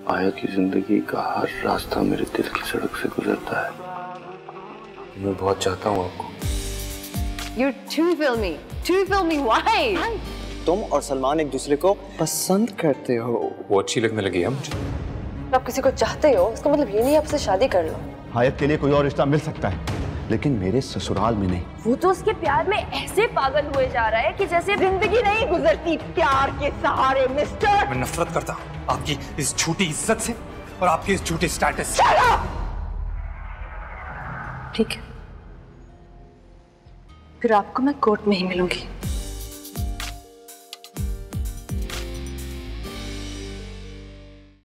आया की जिंदगी का हर रास्ता मेरे दिल की सड़क से गुजरता है। मैं बहुत चाहता हूँ आपको। You're too filmy. Too filmy. Why? तुम और सलमान एक दूसरे को पसंद करते हो। वो अच्छी लगने लगी है मुझे। आप किसी को चाहते हो इसका मतलब ये नहीं आपसे शादी कर लो। हायत के लिए कोई और रिश्ता मिल सकता है लेकिन मेरे ससुराल में नहीं। वो तो उसके प्यार में ऐसे पागल हुए जा रहा है कि जैसे जिंदगी नहीं गुजरती प्यार के सहारे मिस्टर। मैं नफरत करता हूँ आपकी इस झूठी इज्जत से और आपके इस झूठे स्टेटस से। ठीक है, फिर आपको मैं कोर्ट में ही मिलूंगी।